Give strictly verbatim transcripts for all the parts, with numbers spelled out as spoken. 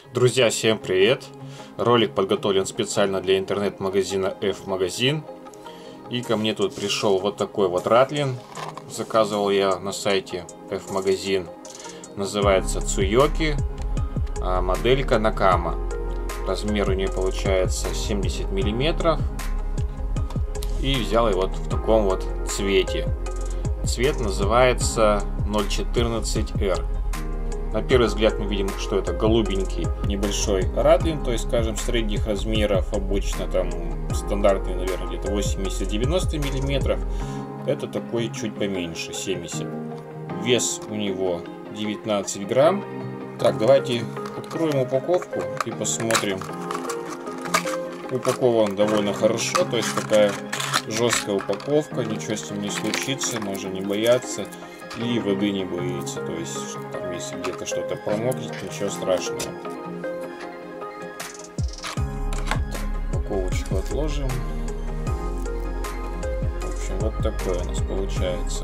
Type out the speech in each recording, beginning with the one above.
Друзья, всем привет! Ролик подготовлен специально для интернет-магазина F-магазин. И ко мне тут пришел вот такой вот ратлин. Заказывал я на сайте F-магазин. Называется Tsuyoki. А моделька Nakama. Размер у нее получается семьдесят миллиметров. И взял его вот в таком вот цвете. Цвет называется ноль четырнадцать эр. На первый взгляд мы видим, что это голубенький небольшой ратлин, то есть, скажем, средних размеров, обычно там стандартный, наверное, где-то восемьдесят-девяносто миллиметров. Это такой чуть поменьше, семьдесят. Вес у него девятнадцать грамм. Так, давайте откроем упаковку и посмотрим. Упакован довольно хорошо, то есть такая жесткая упаковка, ничего с ним не случится, можно не бояться. И воды не боится, то есть там, если где-то что-то промокнет, ничего страшного. Упаковочку отложим. В общем, вот такое у нас получается.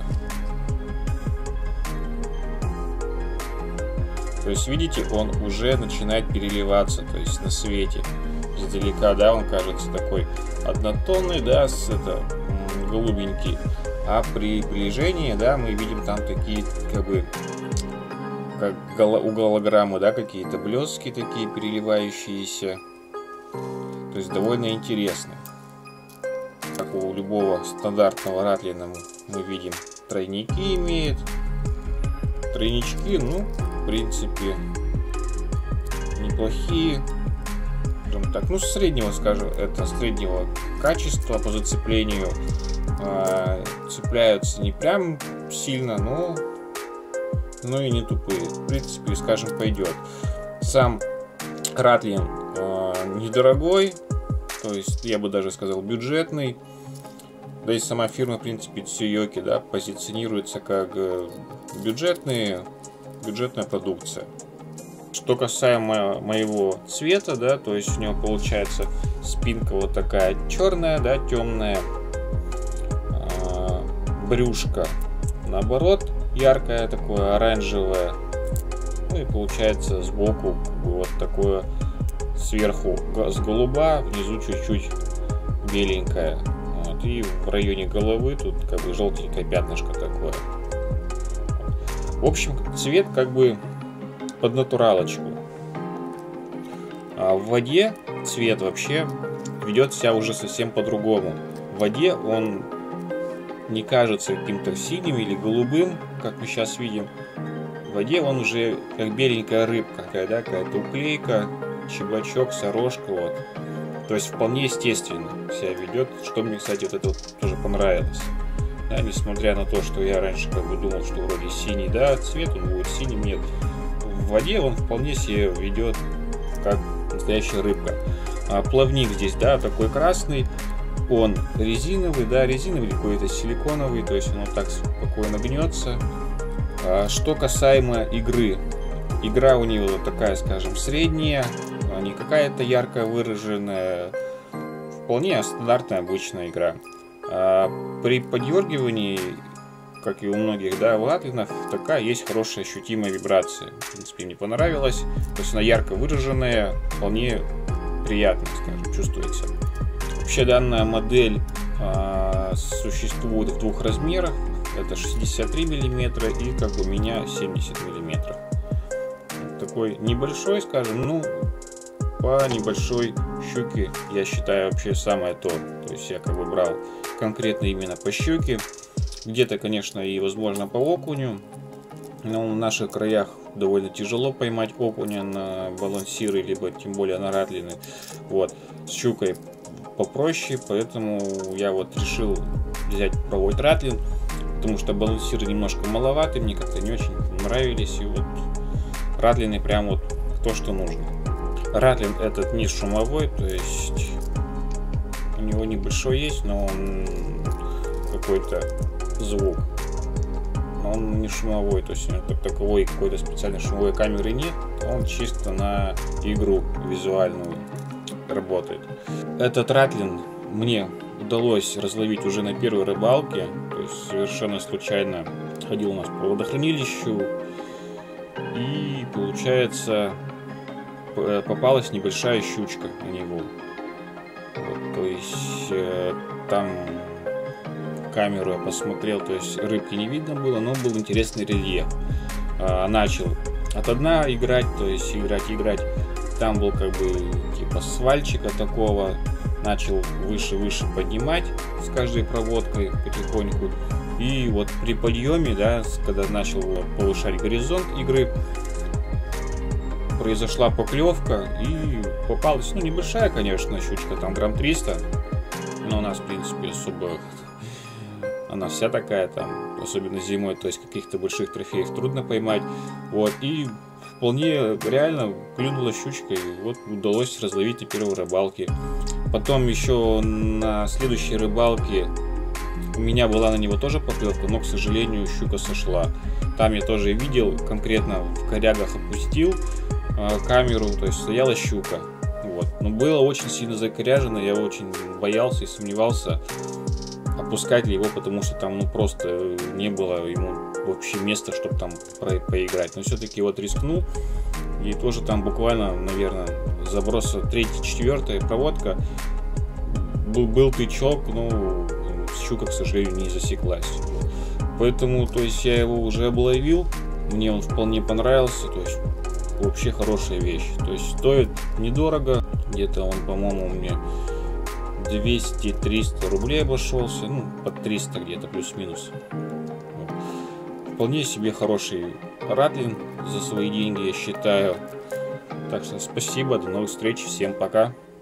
То есть, видите, он уже начинает переливаться, то есть на свете. Издалека, да, он кажется такой однотонный, да, с это голубенький. А при приближении, да, мы видим там такие, как бы, как у голограммы, да, какие-то блестки такие переливающиеся. То есть довольно интересно. Как у любого стандартного ратлина мы видим, тройники имеет. Тройнички, ну, в принципе, неплохие. Так, ну, среднего, скажем, это среднего качества по зацеплению. Цепляются не прям сильно, но, но и не тупые. В принципе, скажем, пойдет. Сам ратлин э, недорогой, то есть я бы даже сказал бюджетный. Да и сама фирма, в принципе, Tsuyoki, да, позиционируется как бюджетные, бюджетная продукция. Что касаемо моего цвета, да, то есть у него получается спинка вот такая черная, да, темная. Брюшко наоборот яркое, такое оранжевое. Ну и получается сбоку как бы вот такое, сверху с голуба, внизу чуть-чуть беленькое. Вот, и в районе головы тут как бы желтенькое пятнышко такое. В общем, цвет как бы под натуралочку. А в воде цвет вообще ведет себя уже совсем по-другому. В воде он не кажется каким-то синим или голубым, как мы сейчас видим. В воде он уже как беленькая рыбка, да, какая-то уклейка, чебачок, сорожка, вот. То есть вполне естественно себя ведет, что мне, кстати, вот это вот тоже понравилось. Да, несмотря на то, что я раньше как бы думал, что вроде синий, да, цвет он будет синим, нет. В воде он вполне себя ведет как настоящая рыбка. А плавник здесь, да, такой красный. Он резиновый, да, резиновый или какой-то силиконовый, то есть он вот так спокойно гнется. А что касаемо игры, игра у него вот такая, скажем, средняя, не какая-то ярко выраженная, вполне стандартная обычная игра. А при подергивании, как и у многих, да, ратлинов, такая есть хорошая ощутимая вибрация. В принципе, мне понравилось, то есть она ярко выраженная, вполне приятно, скажем, чувствуется. Вообще данная модель а, существует в двух размерах. Это шестьдесят три миллиметра и, как у меня, семьдесят миллиметров. Такой небольшой, скажем, ну, по небольшой щуке, я считаю, вообще самое то. То есть я как бы брал конкретно именно по щуке. Где-то, конечно, и возможно по окуню. Но в наших краях довольно тяжело поймать окуня на балансиры, либо тем более на ратлины. Вот, с щукой попроще, поэтому я вот решил взять попробовать ратлин, потому что балансиры немножко маловаты, мне как-то не очень нравились, и вот ратлины прям вот то, что нужно. Ратлин этот не шумовой, то есть у него небольшой есть, но он какой-то звук, но он не шумовой, то есть у него как таковой какой-то специальной шумовой камеры нет, он чисто на игру визуальную работает. Этот ратлин мне удалось разловить уже на первой рыбалке, то есть совершенно случайно ходил у нас по водохранилищу, и получается попалась небольшая щучка на него. Вот, то есть э, там камеру я посмотрел, то есть рыбки не видно было, но был интересный рельеф. А, начал от дна играть, то есть играть, играть. Там был как бы типа свальчика такого. Начал выше-выше поднимать с каждой проводкой потихоньку. И вот при подъеме, да, когда начал повышать горизонт игры, произошла поклевка и попалась, ну, небольшая, конечно, щучка, там грамм триста. Но у нас, в принципе, особо... Она вся такая, там, особенно зимой, то есть каких-то больших трофеев трудно поймать. Вот, и вполне реально клюнула щучка, и вот удалось разловить на первой рыбалке. Потом еще на следующей рыбалке у меня была на него тоже поклевка, но, к сожалению, щука сошла. Там я тоже видел, конкретно в корягах опустил э, камеру, то есть стояла щука. Вот. Но было очень сильно закоряжено, я очень боялся и сомневался, опускать ли его, потому что там ну просто не было ему вообще места, чтобы там про поиграть. Но все-таки вот рискнул. И тоже там буквально, наверное, заброса третья-четвертая проводка. Был, был тычок, но щука, к сожалению, не засеклась. Поэтому, то есть, я его уже обловил. Мне он вполне понравился. То есть, вообще хорошая вещь. То есть, стоит недорого. Где-то он, по-моему, мне двести-триста рублей обошелся. Ну, под триста где-то, плюс-минус. Вполне себе хороший ратлин за свои деньги, я считаю. Так что спасибо, до новых встреч, всем пока.